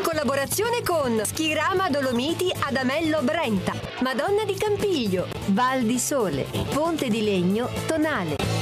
collaborazione con Schirama Dolomiti ad Amello Brenta, Madonna di Campiglio, Val di Sole, Ponte di Legno, Tonale.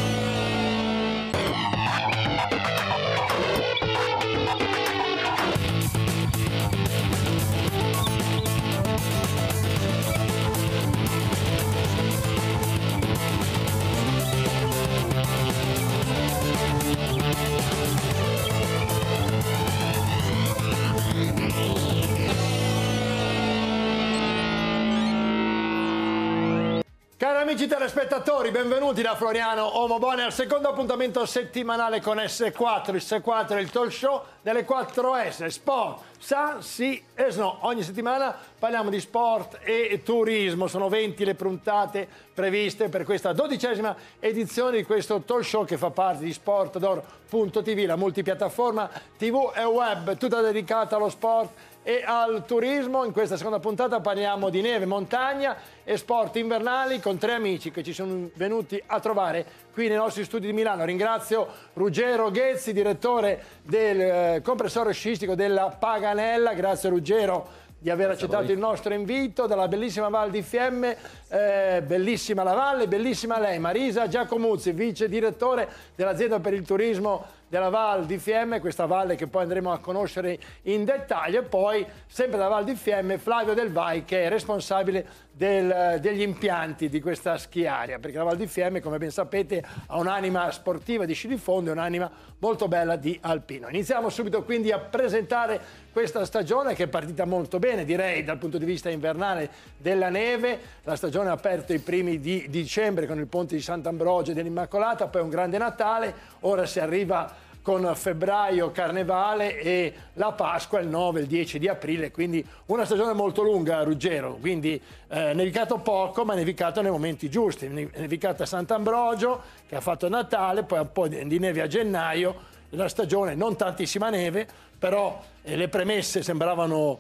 Cari amici telespettatori, benvenuti da Floriano Omobone al secondo appuntamento settimanale con S4. Il S4 è il talk show delle 4S, sport, sa, sì e no. Ogni settimana parliamo di sport e turismo. Sono 20 le puntate previste per questa 12ª edizione di questo talk show che fa parte di Sportador.tv, la multipiattaforma TV e web tutta dedicata allo sport e al turismo. In questa seconda puntata parliamo di neve, montagna e sport invernali con tre amici che ci sono venuti a trovare qui nei nostri studi di Milano. Ringrazio Ruggero Ghezzi, direttore del compressore sciistico della Paganella. Grazie Ruggero di aver accettato il nostro invito dalla bellissima Val di Fiemme. Bellissima la valle, bellissima lei, Marisa Giacomuzzi, vice direttore dell'azienda per il turismo della Val di Fiemme, questa valle che poi andremo a conoscere in dettaglio. E poi sempre dalla Val di Fiemme Flavio Del Vai, che è responsabile degli impianti di questa schiaria, perché la Val di Fiemme, come ben sapete, ha un'anima sportiva di sci di fondo e un'anima molto bella di alpino. Iniziamo subito quindi a presentare questa stagione che è partita molto bene, direi, dal punto di vista invernale della neve. La stagione ha aperto i primi di dicembre con il ponte di Sant'Ambrogio dell'Immacolata, poi un grande Natale, ora si arriva con febbraio, Carnevale e la Pasqua il 9 e il 10 di aprile, quindi una stagione molto lunga, Ruggero. Quindi nevicato poco, ma nevicato nei momenti giusti. Nevicato a Sant'Ambrogio, che ha fatto Natale, poi un po' di neve a gennaio, la stagione non tantissima neve, però le premesse sembravano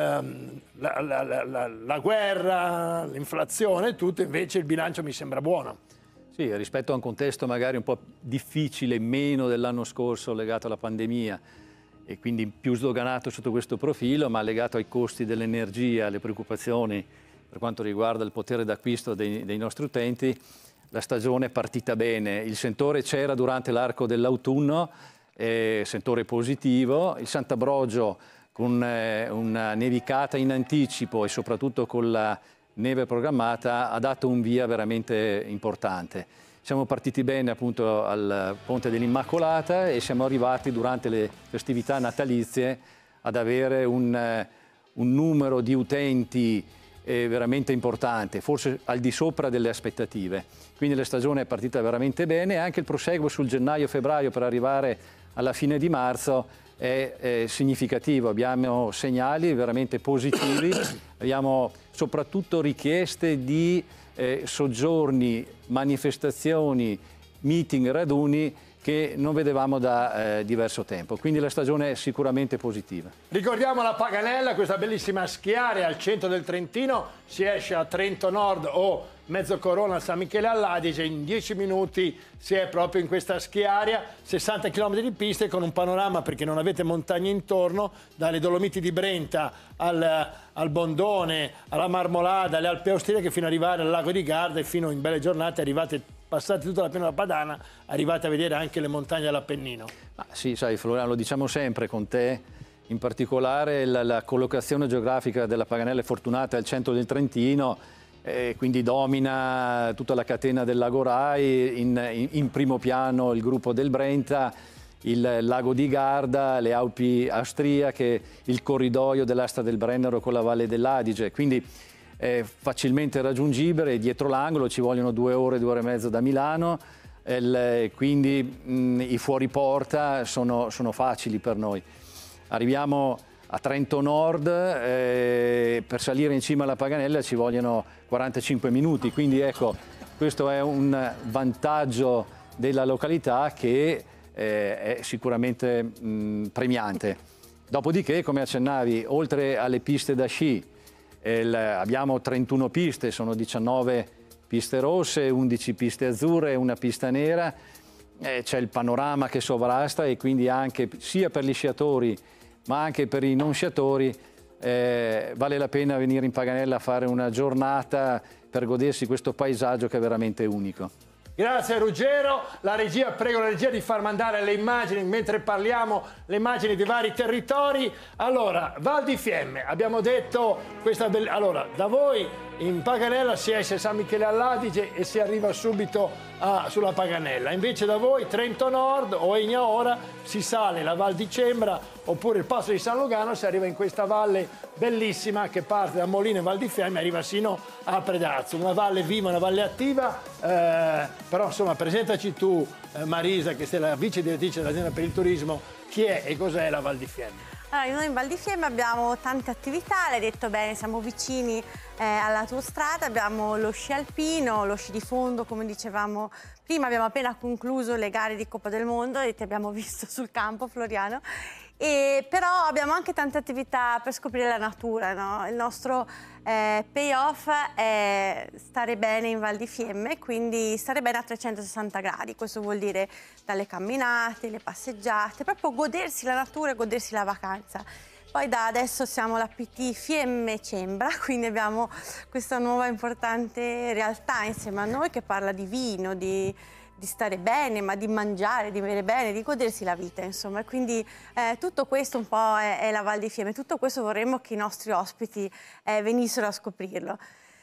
la guerra, l'inflazione, tutto, invece il bilancio mi sembra buono. Sì, rispetto a un contesto magari un po' difficile, meno dell'anno scorso legato alla pandemia e quindi più sdoganato sotto questo profilo, ma legato ai costi dell'energia, alle preoccupazioni per quanto riguarda il potere d'acquisto dei nostri utenti, la stagione è partita bene. Il sentore c'era durante l'arco dell'autunno, sentore positivo. Il Sant'Ambrogio con una nevicata in anticipo e soprattutto con la neve programmata ha dato un via veramente importante. Siamo partiti bene appunto al Ponte dell'Immacolata e siamo arrivati durante le festività natalizie ad avere un numero di utenti veramente importante, forse al di sopra delle aspettative. Quindi la stagione è partita veramente bene, anche il proseguo sul gennaio-febbraio per arrivare alla fine di marzo è significativo. Abbiamo segnali veramente positivi, abbiamo soprattutto richieste di soggiorni, manifestazioni, meeting, raduni che non vedevamo da diverso tempo. Quindi la stagione è sicuramente positiva. Ricordiamo la Paganella, questa bellissima schiaria al centro del Trentino. Si esce a Trento Nord o Mezzocorona a San Michele all'Adige, in 10 minuti si è proprio in questa schiaria, 60 km di piste con un panorama, perché non avete montagne intorno, dalle Dolomiti di Brenta al Bondone, alla Marmolada, alle Alpi Austriache, fino ad arrivare al Lago di Garda, e fino in belle giornate arrivate, passate tutta la pianura padana, arrivate a vedere anche le montagne dell'Appennino. Sì, sai Floriano, lo diciamo sempre con te, in particolare la collocazione geografica della Paganella è fortunata, è al centro del Trentino, quindi domina tutta la catena del Lago Rai, in primo piano il gruppo del Brenta, il Lago di Garda, le Alpi Austriache, il corridoio dell'Asta del Brennero con la Valle dell'Adige, quindi è facilmente raggiungibile, dietro l'angolo, ci vogliono 2 ore, 2 ore e mezzo da Milano, quindi i fuoriporta sono facili per noi. Arriviamo a Trento Nord, per salire in cima alla Paganella ci vogliono 45 minuti, quindi ecco, questo è un vantaggio della località che è sicuramente premiante. Dopodiché, come accennavi, oltre alle piste da sci, abbiamo 31 piste, sono 19 piste rosse, 11 piste azzurre e una pista nera. C'è il panorama che sovrasta e quindi anche sia per gli sciatori ma anche per i non sciatori vale la pena venire in Paganella a fare una giornata per godersi questo paesaggio che è veramente unico. Grazie Ruggero, prego la regia di far mandare le immagini mentre parliamo, le immagini dei vari territori. Allora, Val di Fiemme, abbiamo detto allora, da voi in Paganella si esce a San Michele all'Adige e si arriva subito sulla Paganella, invece da voi Trento Nord o Egnaora si sale la Val di Cembra oppure il Passo di San Lugano, si arriva in questa valle bellissima che parte da Molino e Val di Fiemme e arriva sino a Predazzo, una valle viva, una valle attiva, però insomma presentaci tu Marisa, che sei la vice direttrice dell'azienda per il turismo, chi è e cos'è la Val di Fiemme? Allora, noi in Val di Fiemme abbiamo tante attività, l'hai detto bene, siamo vicini alla tua strada, abbiamo lo sci alpino, lo sci di fondo, come dicevamo prima, abbiamo appena concluso le gare di Coppa del Mondo e ti abbiamo visto sul campo, Floriano. Però abbiamo anche tante attività per scoprire la natura, no? Il nostro payoff è stare bene in Val di Fiemme, quindi stare bene a 360 gradi, questo vuol dire dalle camminate, le passeggiate, proprio godersi la natura e godersi la vacanza. Poi da adesso siamo la PT Fiemme Cembra, quindi abbiamo questa nuova importante realtà insieme a noi che parla di vino, di stare bene, ma di mangiare, di bere bene, di godersi la vita, insomma. Quindi tutto questo un po' è la Val di Fiemme, tutto questo vorremmo che i nostri ospiti venissero a scoprirlo.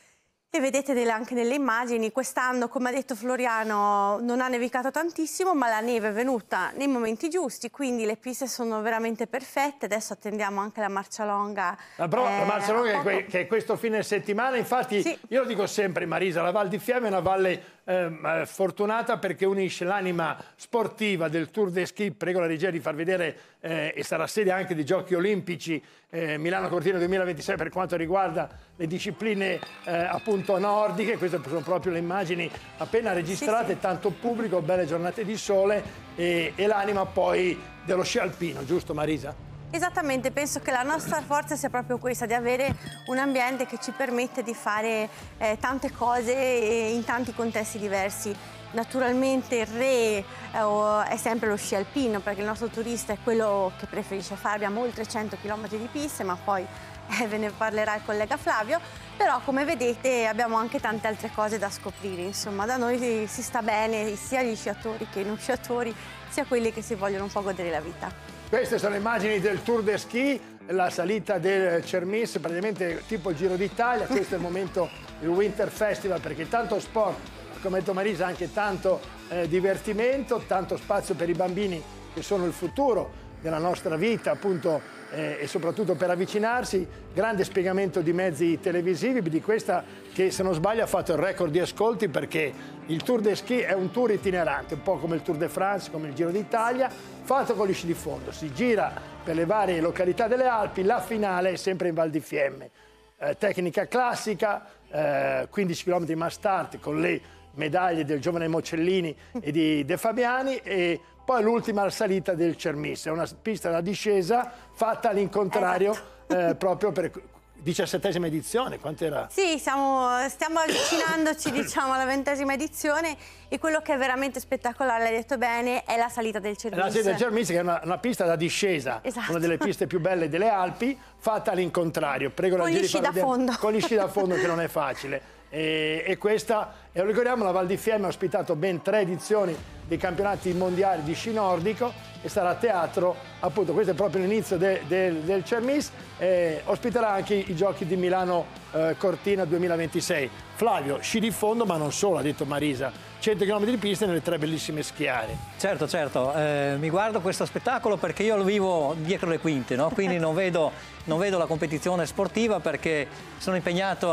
E vedete anche nelle immagini, quest'anno, come ha detto Floriano, non ha nevicato tantissimo, ma la neve è venuta nei momenti giusti, quindi le piste sono veramente perfette. Adesso attendiamo anche la marcia longa. La marcia longa che è questo fine settimana, infatti sì. Io lo dico sempre Marisa, la Val di Fiemme è una valle fortunata perché unisce l'anima sportiva del Tour de Ski, prego la regia di far vedere, e sarà sede anche dei Giochi Olimpici Milano Cortina 2026 per quanto riguarda le discipline appunto nordiche. Queste sono proprio le immagini appena registrate, sì. Tanto pubblico, belle giornate di sole e l'anima poi dello sci alpino, giusto Marisa? Esattamente, penso che la nostra forza sia proprio questa, di avere un ambiente che ci permette di fare tante cose in tanti contesti diversi. Naturalmente il re è sempre lo sci alpino, perché il nostro turista è quello che preferisce fare. Abbiamo oltre 100 km di piste, ma poi ve ne parlerà il collega Flavio. Però come vedete abbiamo anche tante altre cose da scoprire, insomma da noi si sta bene sia gli sciatori che i non sciatori, sia quelli che si vogliono un po' godere la vita. Queste sono le immagini del Tour de Ski, la salita del Cermis, praticamente tipo il Giro d'Italia. Questo è il momento, il Winter Festival, perché tanto sport, come ha detto Marisa, anche tanto divertimento, tanto spazio per i bambini che sono il futuro della nostra vita, appunto, e soprattutto per avvicinarsi. Grande spiegamento di mezzi televisivi, di questa che se non sbaglio ha fatto il record di ascolti, perché il Tour de Ski è un tour itinerante, un po' come il Tour de France, come il Giro d'Italia, fatto con gli sci di fondo. Si gira per le varie località delle Alpi, la finale è sempre in Val di Fiemme. Tecnica classica, 15 km mass start con le medaglie del giovane Mocellini e di De Fabiani, e poi l'ultima salita del Cermis, è una pista da discesa fatta all'incontrario, esatto. Proprio per 17ª edizione, quant'era? Sì, stiamo avvicinandoci diciamo alla 20ª edizione, e quello che è veramente spettacolare, l'hai detto bene, è la salita del Cermis. La salita del Cermis, che è una pista da discesa, esatto. Una delle piste più belle delle Alpi, fatta all'incontrario. Prego la regia di far vedere, fondo. Con gli sci da fondo, che non è facile. E questa, e lo ricordiamo, la Val di Fiemme ha ospitato ben 3 edizioni dei campionati mondiali di sci nordico e sarà a teatro, appunto, questo è proprio l'inizio del Cermis, ospiterà anche i Giochi di Milano Cortina 2026. Flavio, sci di fondo, ma non solo, ha detto Marisa, 100 km di piste nelle 3 bellissime schiare. Certo, mi guardo questo spettacolo perché io lo vivo dietro le quinte, no? Quindi non vedo la competizione sportiva, perché sono impegnato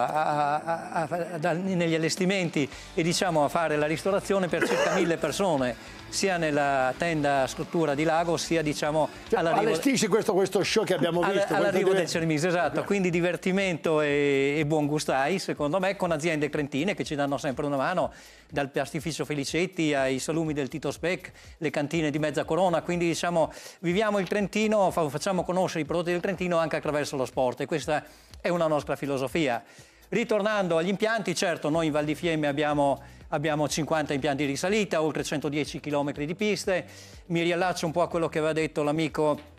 negli allestimenti e diciamo a fare la ristorazione per circa 1000 persone, sia nella tenda struttura di Lago, sia diciamo allestisci questo show che abbiamo visto all'arrivo del Cermis, esatto. Quindi divertimento e buon gustai, secondo me, con aziende trentine che ci danno sempre una mano, dal pastificio Felicetti ai salumi del Tito Speck, le cantine di Mezza Corona. Quindi diciamo viviamo il Trentino, facciamo conoscere i prodotti del Trentino anche attraverso lo sport, e questa è una nostra filosofia. Ritornando agli impianti, certo, noi in Val di Fiemme abbiamo 50 impianti di salita, oltre 110 km di piste. Mi riallaccio un po' a quello che aveva detto l'amico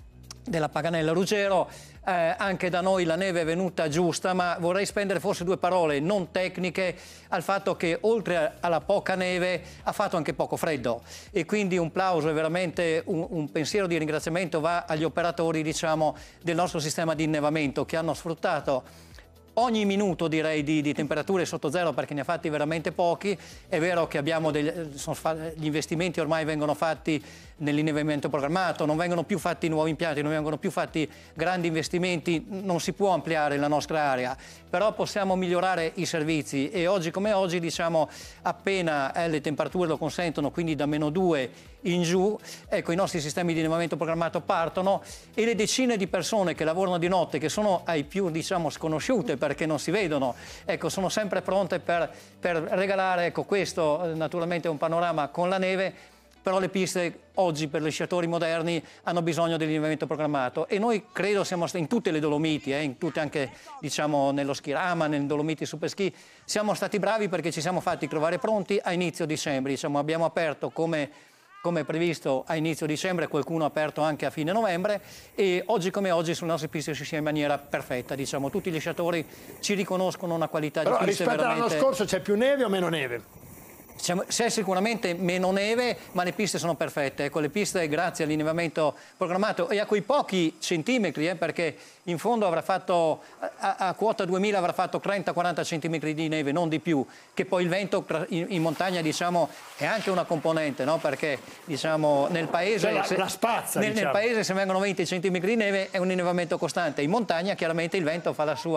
della Paganella Ruggero. Anche da noi la neve è venuta giusta, ma vorrei spendere forse due parole non tecniche al fatto che oltre alla poca neve ha fatto anche poco freddo, e quindi un plauso e veramente un pensiero di ringraziamento va agli operatori, diciamo, del nostro sistema di innevamento, che hanno sfruttato ogni minuto, direi, di temperature sotto zero, perché ne ha fatti veramente pochi. È vero che abbiamo gli investimenti ormai vengono fatti nell'innevamento programmato, non vengono più fatti nuovi impianti, non vengono più fatti grandi investimenti, non si può ampliare la nostra area, però possiamo migliorare i servizi, e oggi come oggi, diciamo, appena le temperature lo consentono, quindi da -2 in giù, ecco, i nostri sistemi di innevamento programmato partono, e le decine di persone che lavorano di notte, che sono ai più, diciamo, sconosciute perché non si vedono, ecco, sono sempre pronte per regalare, ecco, questo naturalmente è un panorama con la neve. Però le piste oggi per gli sciatori moderni hanno bisogno dell'innevamento programmato, e noi credo siamo in tutte le Dolomiti, in tutte, anche, diciamo, nello Schirama, nel Dolomiti Super Ski, siamo stati bravi perché ci siamo fatti trovare pronti a inizio dicembre. Diciamo, abbiamo aperto come previsto a inizio dicembre, qualcuno ha aperto anche a fine novembre, e oggi come oggi sulle nostre piste si sia in maniera perfetta. Diciamo, tutti gli sciatori ci riconoscono una qualità di piste rispetto veramente... all'anno scorso c'è più neve o meno neve? C'è sicuramente meno neve, ma le piste sono perfette. Ecco, le piste, grazie all'innevamento programmato e a quei pochi centimetri, perché in fondo avrà fatto, a quota 2000 avrà fatto 30-40 centimetri di neve, non di più, che poi il vento in montagna, diciamo, è anche una componente, no? Perché, diciamo, nel paese, la spazza, nel paese se vengono 20 centimetri di neve è un innevamento costante. In montagna chiaramente il vento fa la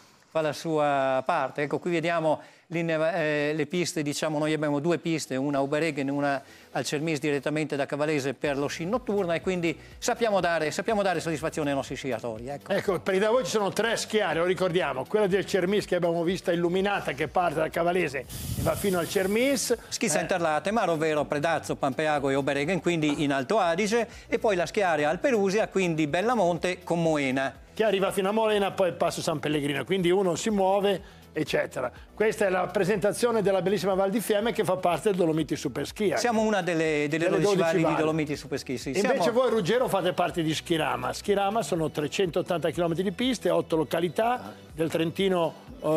sua parte. Ecco, qui vediamo le piste, diciamo, noi abbiamo due piste, una a Oberreggen e una al Cermis direttamente da Cavallese per lo sci notturno, e quindi sappiamo dare soddisfazione ai nostri sciatori. Ecco, perché da voi ci sono 3 schiare, lo ricordiamo, quella del Cermis che abbiamo vista illuminata, che parte da Cavallese e va fino al Cermis. Ski Center Latemar, ovvero Predazzo, Pampeago e Oberreggen, quindi in Alto Adige, e poi la schiarea Alperusia, quindi Bellamonte con Moena, che arriva fino a Moena, poi il Passo San Pellegrino, quindi uno si muove, eccetera. Questa è la presentazione della bellissima Val di Fiemme, che fa parte del Dolomiti Super Ski. Siamo una delle 12 valli di Dolomiti Super Ski. Sì. Invece voi, Ruggero, fate parte di Schirama. Schirama sono 380 km di piste, 8 località del Trentino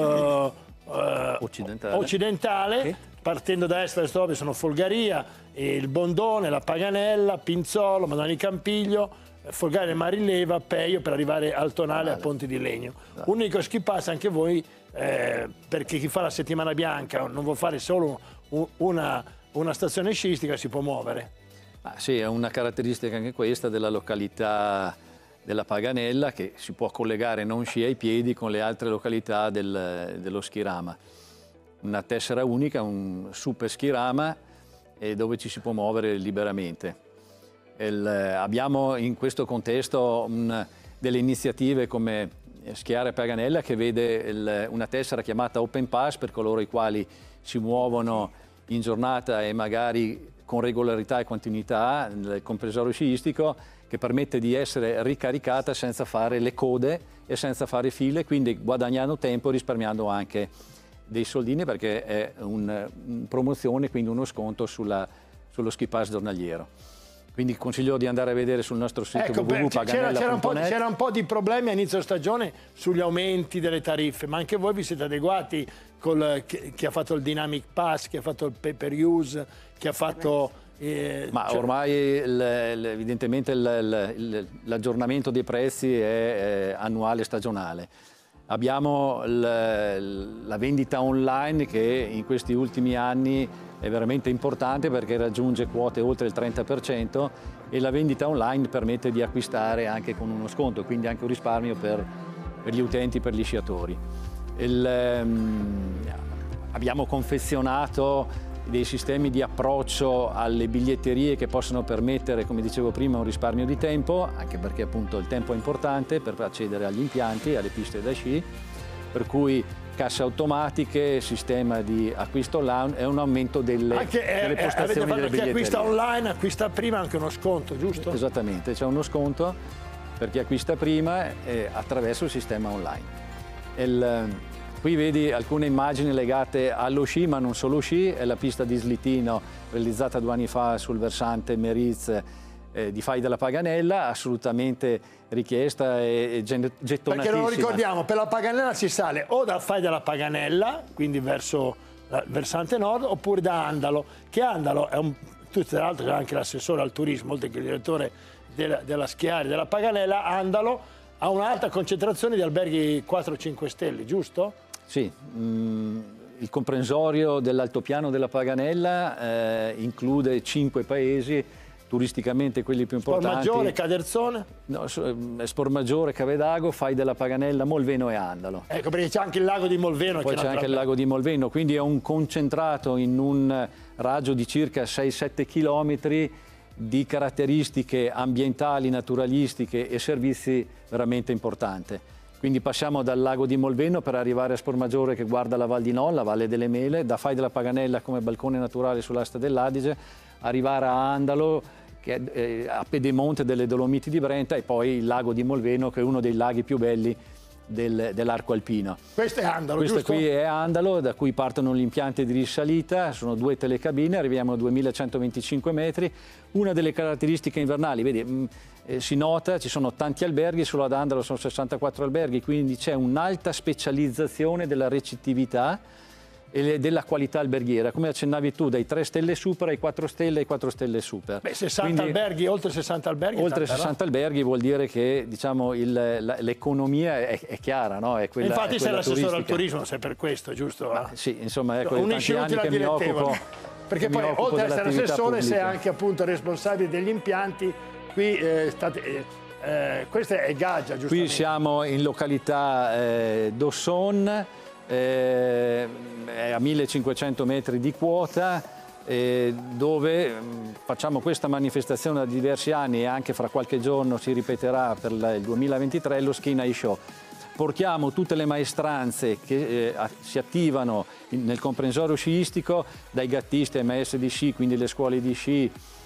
occidentale. Sì. Partendo da est verso ovest sono Folgaria, il Bondone, la Paganella, Pinzolo, Madonna di Campiglio, Folgare, Marileva, Peio, per arrivare al Tonale, a Ponte di Legno. Unico ski pass anche voi, perché chi fa la settimana bianca non vuol fare solo una stazione sciistica, si può muovere. Sì, è una caratteristica anche questa della località della Paganella, che si può collegare non sci ai piedi con le altre località dello Schirama. Una tessera unica, un super Schirama, dove ci si può muovere liberamente. Abbiamo in questo contesto delle iniziative come Schiare Paganella, che vede una tessera chiamata Open Pass per coloro i quali si muovono in giornata e magari con regolarità e continuità nel comprensorio sciistico, che permette di essere ricaricata senza fare le code e senza fare file, quindi guadagnando tempo e risparmiando anche dei soldini, perché è una promozione, quindi uno sconto sullo ski pass giornaliero. Quindi consiglio di andare a vedere sul nostro sito www.paganella.net. C'era un po' di problemi a inizio stagione sugli aumenti delle tariffe, ma anche voi vi siete adeguati, chi ha fatto il Dynamic Pass, chi ha fatto il Pay Per Use, chi ha fatto... ormai evidentemente l'aggiornamento dei prezzi è annuale e stagionale. Abbiamo la vendita online, che in questi ultimi anni è veramente importante perché raggiunge quote oltre il 30%, e la vendita online permette di acquistare anche con uno sconto, quindi anche un risparmio per gli utenti, per gli sciatori. Abbiamo confezionato dei sistemi di approccio alle biglietterie che possono permettere, come dicevo prima, un risparmio di tempo, anche perché appunto il tempo è importante per accedere agli impianti, alle piste da sci, per cui casse automatiche, sistema di acquisto online e un aumento delle postazioni delle biglietterie. Chi acquista online acquista prima anche uno sconto, giusto? Esattamente, c'è uno sconto per chi acquista prima attraverso il sistema online. Qui vedi alcune immagini legate allo sci, ma non solo sci. È la pista di slittino realizzata 2 anni fa sul versante Meriz di Fai della Paganella, assolutamente richiesta e gettonatissima. Perché non lo ricordiamo, per la Paganella si sale o da Fai della Paganella, quindi verso il versante nord, oppure da Andalo, che Andalo è tra l'altro c'è anche l'assessore al turismo, oltre che il direttore della Schiari della Paganella. Andalo ha un'alta concentrazione di alberghi 4-5 stelle, giusto? Sì, il comprensorio dell'altopiano della Paganella include 5 paesi, turisticamente quelli più importanti. Spormaggiore, Caderzone? No, Spormaggiore, Cavedago, Fai della Paganella, Molveno e Andalo. Ecco, perché c'è anche il lago di Molveno. Poi c'è anche il lago di Molveno, quindi è un concentrato in un raggio di circa 6-7 chilometri di caratteristiche ambientali, naturalistiche e servizi veramente importante. Quindi passiamo dal lago di Molveno per arrivare a Spormaggiore, che guarda la Val di Nolla, Valle delle Mele, da Fai della Paganella come balcone naturale sull'asta dell'Adige, arrivare a Andalo, che è a pedemonte delle Dolomiti di Brenta, e poi il lago di Molveno, che è uno dei laghi più belli dell'arco alpino. Questo è Andalo, Questo giusto? qui è Andalo, da cui partono gli impianti di risalita, sono 2 telecabine, arriviamo a 2125 metri. Una delle caratteristiche invernali, vedi, si nota, ci sono tanti alberghi, solo ad Andalo sono 64 alberghi, quindi c'è un'alta specializzazione della recettività e della qualità alberghiera, come accennavi tu, dai 3 stelle super ai 4 stelle ai 4 stelle super. Beh, 60 Quindi, alberghi, oltre 60 alberghi. Oltre 60 alberghi vuol dire che, diciamo, l'economia è chiara, no? È quella, infatti sei l'assessore al turistica. turismo, sei per questo, giusto? Sì, insomma, ecco, Unisci tanti anni che mi occupo. Perché che mi poi, occupo oltre ad essere dell'attività assessore, sei pubblica. anche appunto responsabile degli impianti. Qui questa è Gaggia, giusto? Qui siamo in località Dosson, è a 1500 metri di quota, dove facciamo questa manifestazione da diversi anni, e anche fra qualche giorno si ripeterà per il 2023, lo Ski Night Show. Portiamo tutte le maestranze che si attivano nel comprensorio sciistico, dai gattisti ai maestri di sci, quindi le scuole di sci,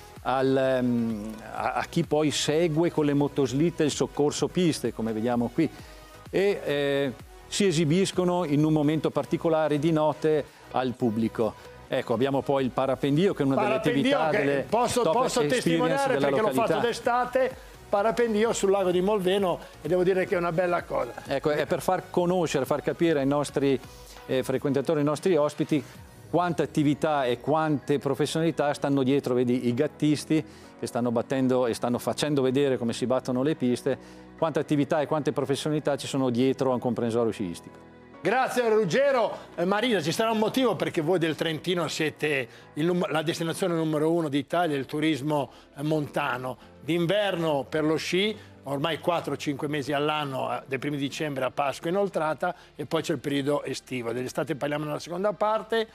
a chi poi segue con le motoslitte il soccorso piste, come vediamo qui, e si esibiscono in un momento particolare di notte al pubblico. Ecco, abbiamo poi il parapendio, che è una delle attività delle posso testimoniare, perché l'ho fatto d'estate, parapendio sul lago di Molveno, e devo dire che è una bella cosa. Ecco, è per far conoscere, far capire ai nostri frequentatori, ai nostri ospiti, quante attività e quante professionalità stanno dietro. Vedi i gattisti che stanno battendo e stanno facendo vedere come si battono le piste, quante attività e quante professionalità ci sono dietro a un comprensorio sciistico. Grazie Ruggero. Marina, ci sarà un motivo perché voi del Trentino siete la destinazione numero 1 d'Italia, il turismo montano. D'inverno per lo sci, ormai 4-5 mesi all'anno, dai primi dicembre a Pasqua inoltrata, e poi c'è il periodo estivo. Dell'estate parliamo nella seconda parte.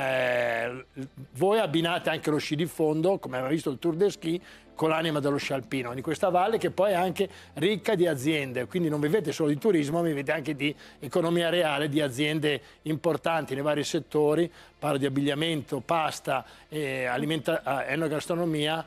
Voi abbinate anche lo sci di fondo, come aveva visto il Tour de Ski, con l'anima dello sci alpino di questa valle, che poi è anche ricca di aziende, quindi non vivete solo di turismo, ma vivete anche di economia reale, di aziende importanti nei vari settori. Parlo di abbigliamento, pasta, enogastronomia,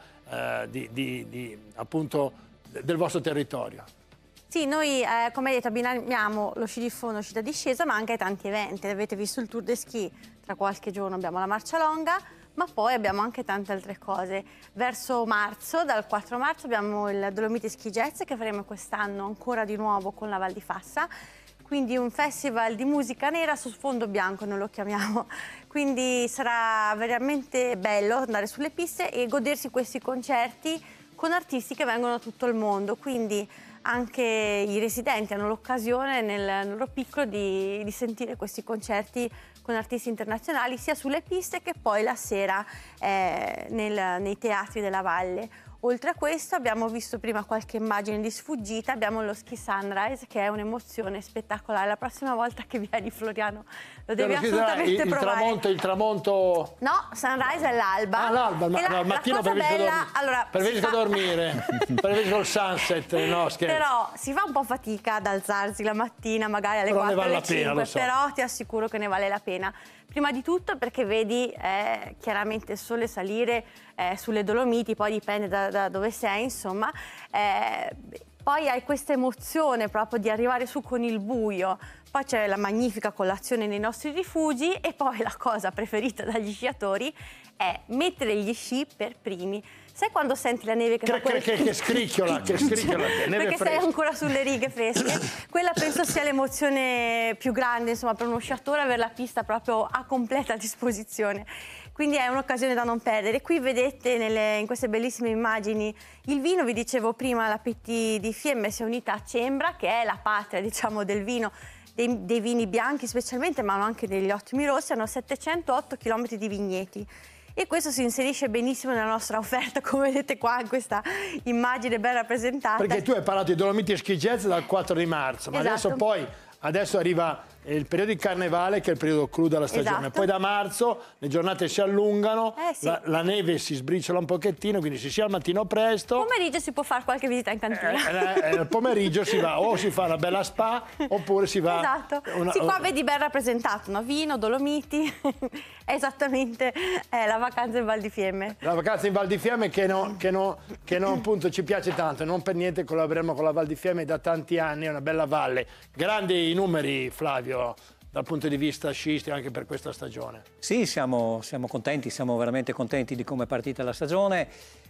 appunto del vostro territorio. Sì, noi come hai detto abbiniamo lo sci di fondo, sci da discesa, ma anche tanti eventi. Avete visto il Tour de Ski, tra qualche giorno abbiamo la marcia longa, ma poi abbiamo anche tante altre cose. Verso marzo, dal 4 marzo, abbiamo il Dolomiti Ski Jazz, che faremo quest'anno ancora di nuovo con la Val di Fassa, quindi un festival di musica nera su sfondo bianco, noi lo chiamiamo. Quindi sarà veramente bello andare sulle piste e godersi questi concerti con artisti che vengono da tutto il mondo, quindi anche i residenti hanno l'occasione nel loro piccolo di sentire questi concerti con artisti internazionali, sia sulle piste che poi la sera nei teatri della valle. Oltre a questo abbiamo visto prima qualche immagine di sfuggita, abbiamo lo Ski Sunrise, che è un'emozione spettacolare. La prossima volta che vieni, Floriano, lo devi assolutamente provare. Il tramonto... No, Sunrise è l'alba. Ah, l'alba, al mattino preferisco dormire, preferisco il sunset, no scherzo. Però si fa un po' fatica ad alzarsi la mattina, magari alle 4 vale alle 5, lo so. Però ti assicuro che ne vale la pena. Prima di tutto perché vedi chiaramente il sole salire sulle Dolomiti, poi dipende da dove sei, insomma. poi hai questa emozione proprio di arrivare su con il buio, poi c'è la magnifica colazione nei nostri rifugi e poi la cosa preferita dagli sciatori è mettere gli sci per primi. Sai quando senti la neve che scricchiola, neve perché fresca. sei ancora sulle righe fresche? Quella penso sia l'emozione più grande, insomma, per uno sciatore, avere la pista proprio a completa disposizione. Quindi è un'occasione da non perdere. Qui vedete in queste bellissime immagini il vino. Vi dicevo prima, la PT di Fiemme si è unita a Cembra, che è la patria, diciamo, del vino, dei vini bianchi specialmente, ma anche degli ottimi rossi. Hanno 708 km di vigneti. E questo si inserisce benissimo nella nostra offerta, come vedete qua in questa immagine ben rappresentata. Perché tu hai parlato di Dolomiti e Ski Jazz dal 4 di marzo, ma Esatto. adesso arriva il periodo di carnevale, che è il periodo clou della stagione. Esatto. Poi da marzo le giornate si allungano, sì. la neve si sbriciola un pochettino, quindi si sia al mattino presto. Pomeriggio si può fare qualche visita in cantina. Al pomeriggio si va, o si fa una bella spa, oppure si va... Esatto. Sì, qua vedi ben rappresentato, no? Vino, Dolomiti, è esattamente la vacanza in Val di Fiemme. La vacanza in Val di Fiemme che appunto ci piace tanto, non per niente collaboriamo con la Val di Fiemme da tanti anni, è una bella valle. Grandi numeri, Flavio, dal punto di vista sciistico anche per questa stagione. Sì, siamo contenti, siamo veramente contenti di come è partita la stagione.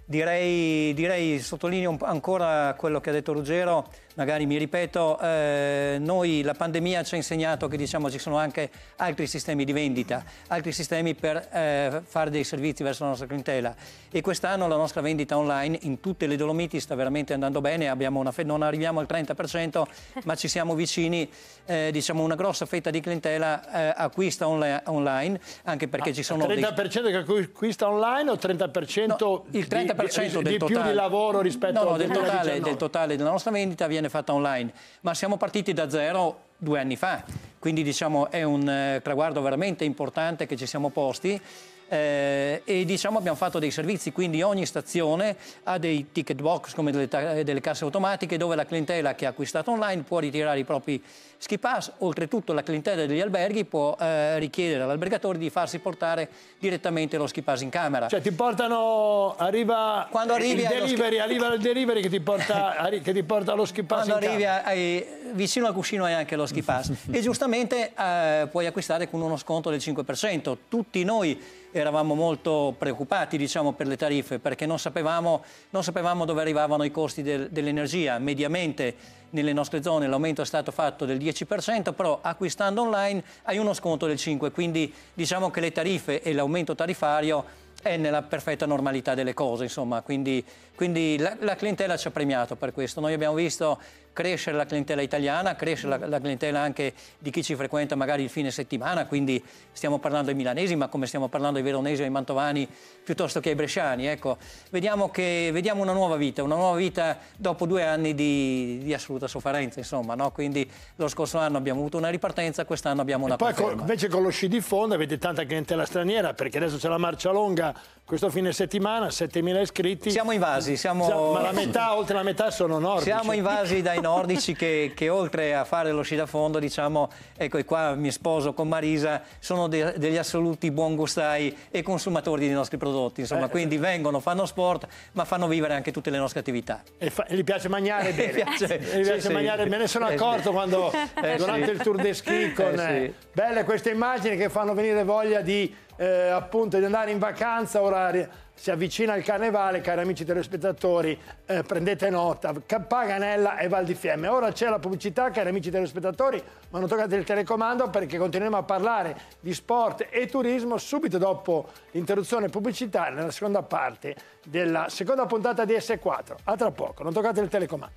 Direi sottolineo ancora quello che ha detto Ruggero, magari mi ripeto, noi la pandemia ci ha insegnato che ci sono anche altri sistemi di vendita, altri sistemi per fare dei servizi verso la nostra clientela, e quest'anno la nostra vendita online in tutte le Dolomiti sta veramente andando bene, non arriviamo al 30%, ma ci siamo vicini, una grossa fetta di clientela acquista online, anche perché ci sono 30% che acquista online o 30%? No, il 30% del totale, più di lavoro rispetto al 2019? del totale della nostra vendita viene fatta online, ma siamo partiti da zero 2 anni fa, quindi è un traguardo veramente importante che ci siamo posti. E abbiamo fatto dei servizi, quindi ogni stazione ha dei ticket box come delle casse automatiche dove la clientela che ha acquistato online può ritirare i propri ski pass. Oltretutto la clientela degli alberghi può richiedere all'albergatore di farsi portare direttamente lo ski pass in camera. Cioè ti portano, arriva il delivery che ti porta lo ski pass in camera. Quando arrivi vicino al cuscino hai anche lo ski pass e giustamente puoi acquistare con uno sconto del 5%. Tutti noi eravamo molto preoccupati per le tariffe, perché non sapevamo dove arrivavano i costi dell'energia. Mediamente nelle nostre zone l'aumento è stato fatto del 10%, però acquistando online hai uno sconto del 5%, quindi che le tariffe e l'aumento tariffario è nella perfetta normalità delle cose, insomma, quindi la clientela ci ha premiato per questo. Noi abbiamo visto crescere la clientela italiana, crescere la clientela anche di chi ci frequenta magari il fine settimana, quindi stiamo parlando ai milanesi, ma come stiamo parlando ai veronesi, ai mantovani, piuttosto che ai bresciani. Ecco, vediamo una nuova vita dopo 2 anni di assoluta sofferenza, insomma, no? Quindi lo scorso anno abbiamo avuto una ripartenza, quest'anno abbiamo una conferma. Poi invece con lo sci di fondo avete tanta clientela straniera, perché adesso c'è la marcia longa questo fine settimana, 7.000 iscritti. Siamo invasi, ma oltre la metà sono nordici. Siamo invasi dai nordici che oltre a fare lo sci da fondo, ecco, e qua mi sposo con Marisa, sono degli assoluti buon gustai e consumatori dei nostri prodotti, insomma, quindi vengono, fanno sport, ma fanno vivere anche tutte le nostre attività. E gli piace mangiare bene. Me ne sono accorto quando durante il Tour de Ski belle queste immagini che fanno venire voglia di appunto di andare in vacanza. Ora si avvicina il carnevale, cari amici telespettatori, prendete nota, Paganella e Val di Fiemme. Ora c'è la pubblicità, cari amici telespettatori, ma non toccate il telecomando perché continueremo a parlare di sport e turismo subito dopo l'interruzione pubblicitaria nella seconda parte della seconda puntata di S4. A tra poco, non toccate il telecomando.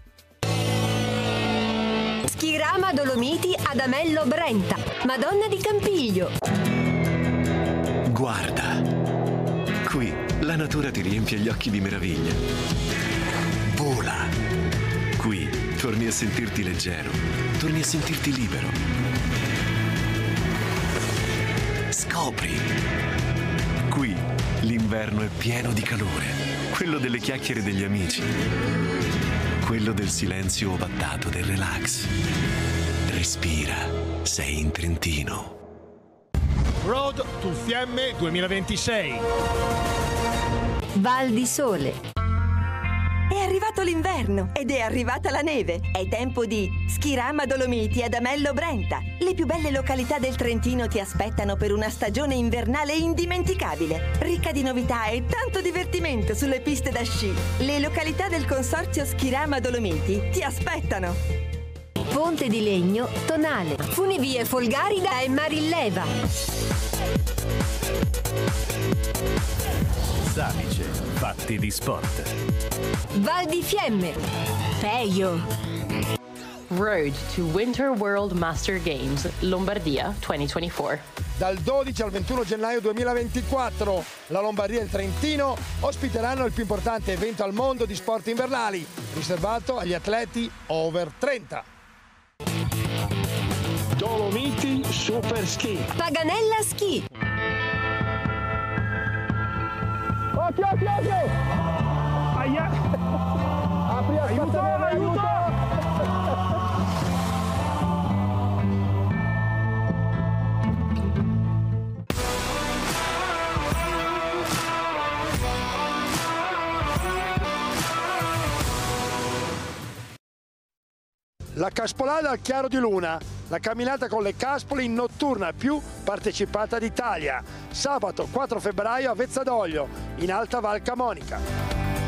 Schirama Dolomiti ad Amello Brenta, Madonna di Campiglio. Guarda, qui la natura ti riempie gli occhi di meraviglia. Vola, qui torni a sentirti leggero, torni a sentirti libero. Scopri, qui l'inverno è pieno di calore, quello delle chiacchiere degli amici, quello del silenzio ovattato, del relax. Respira, sei in Trentino. Road to Fiemme 2026. Val di Sole. E arrivato l'inverno ed è arrivata la neve. È tempo di Schirama Dolomiti ad Amello Brenta. Le più belle località del Trentino ti aspettano per una stagione invernale indimenticabile, ricca di novità e tanto divertimento sulle piste da sci. Le località del consorzio Schirama Dolomiti ti aspettano. Ponte di Legno, Tonale, Funivie Folgarida e Marilleva. Salice, fatti di sport. Val di Fiemme, Peio. Road to Winter World Master Games, Lombardia 2024. Dal 12 al 21 gennaio 2024 la Lombardia e il Trentino ospiteranno il più importante evento al mondo di sport invernali, riservato agli atleti over 30. Dolomiti Super Ski. Paganella Ski. Occhio, occhio, occhio! Aia! Apri, aiuto, aiuto! La Caspolata al Chiaro di Luna, la camminata con le caspole in notturna più partecipata d'Italia. Sabato 4 febbraio a Vezzadoglio, in Alta Val Camonica.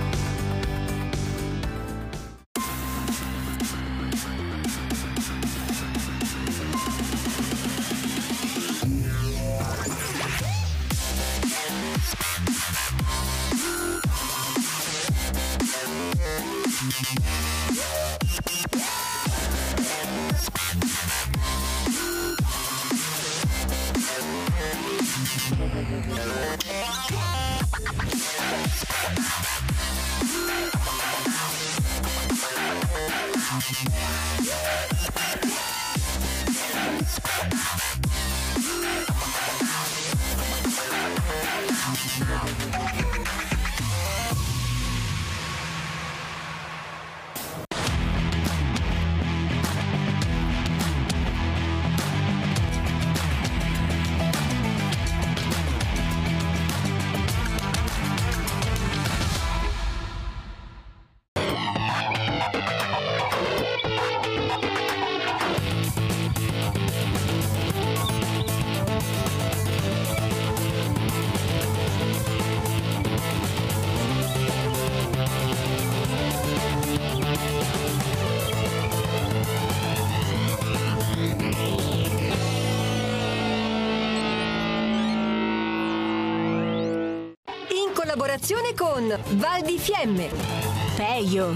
Collaborazione con Val di Fiemme, Peio.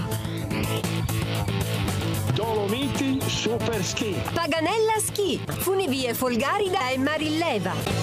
Dolomiti Super Ski. Paganella Ski, Funivie Folgarida e Marilleva.